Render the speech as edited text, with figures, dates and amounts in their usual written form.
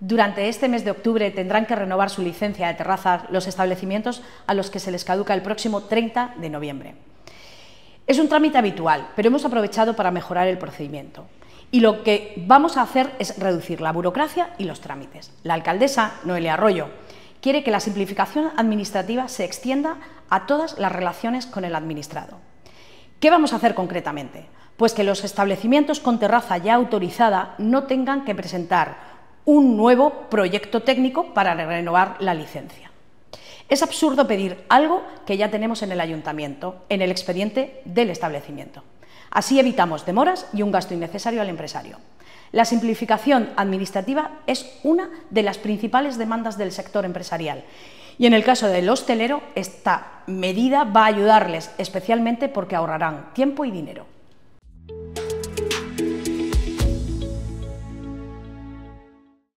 Durante este mes de octubre tendrán que renovar su licencia de terrazas los establecimientos a los que se les caduca el próximo 30 de noviembre. Es un trámite habitual, pero hemos aprovechado para mejorar el procedimiento. Y lo que vamos a hacer es reducir la burocracia y los trámites. La alcaldesa, Noelia Arroyo, quiere que la simplificación administrativa se extienda a todas las relaciones con el administrado. ¿Qué vamos a hacer concretamente? Pues que los establecimientos con terraza ya autorizada no tengan que presentar un nuevo proyecto técnico para renovar la licencia. Es absurdo pedir algo que ya tenemos en el ayuntamiento, en el expediente del establecimiento. Así evitamos demoras y un gasto innecesario al empresario. La simplificación administrativa es una de las principales demandas del sector empresarial y en el caso del hostelero esta medida va a ayudarles especialmente porque ahorrarán tiempo y dinero.